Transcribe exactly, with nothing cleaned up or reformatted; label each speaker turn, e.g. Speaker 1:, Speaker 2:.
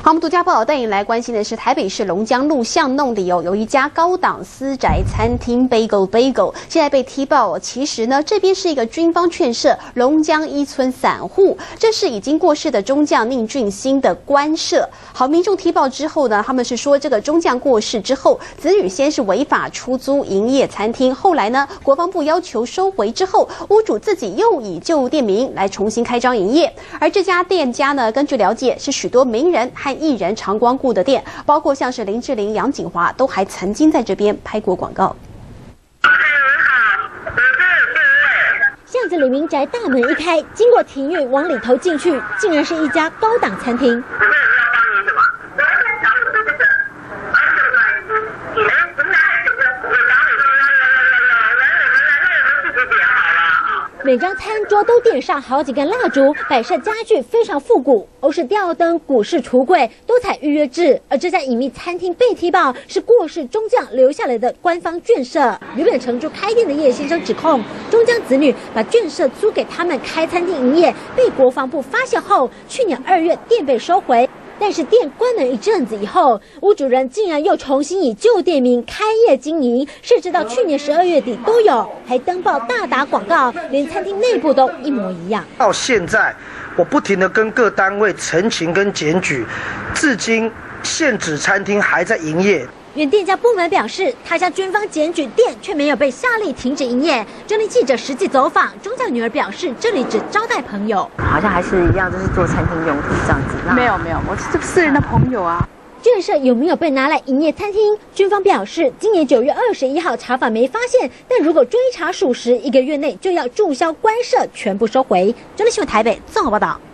Speaker 1: 好，我们独家报道带您来关心的是台北市龙江路巷弄里哦，有一家高档私宅餐厅 Bagel Bagel， 现在被踢爆。其实呢，这边是一个军方劝设龙江一村散户，这是已经过世的中将宁俊兴的官舍。好，民众踢爆之后呢，他们是说这个中将过世之后，子女先是违法出租营业餐厅，后来呢，国防部要求收回之后，屋主自己又以旧店名来重新开张营业。而这家店家呢，根据了解是许多名人和艺人常光顾的店，包括像是林志玲、杨谨华都还曾经在这边拍过广告。
Speaker 2: 巷子里民宅大门一开，经过庭院往里头进去，竟然是一家高档餐厅。每张餐桌都点上好几根蜡烛，摆设家具非常复古，欧式吊灯、古式橱柜都采预约制。而这家隐秘餐厅被踢爆是过世中将留下来的官方眷舍。原本承租开店的叶先生指控，中将子女把眷舍租给他们开餐厅营业，被国防部发现后，去年二月店被收回。但是店关门一阵子以后，屋主人竟然又重新以旧店名开业经营，甚至到去年十二月底都有，还登报大打广告，连餐厅内部都一模一样。
Speaker 3: 到现在，我不停地跟各单位陈情跟检举，至今现址餐厅还在营业。
Speaker 2: 原店家部门表示，他向军方检举店却没有被下令停止营业。中立记者实际走访，中将女儿表示，这里只招待朋友，
Speaker 4: 好像还是一样，就是做餐厅用途这样子。
Speaker 5: 没有没有，我是私人的朋友啊。
Speaker 2: 眷舍有没有被拿来营业餐厅？军方表示，今年九月二十一号查访没发现，但如果追查属实，一个月内就要注销官舍，全部收回。中立新闻台北综合报道。